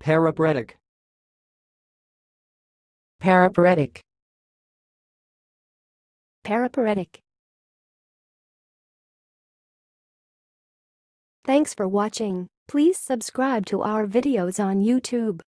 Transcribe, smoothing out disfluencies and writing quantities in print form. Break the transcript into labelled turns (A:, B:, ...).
A: Paraparetic.
B: Paraparetic.
C: Paraparetic. Thanks for watching. Please subscribe to our videos on YouTube.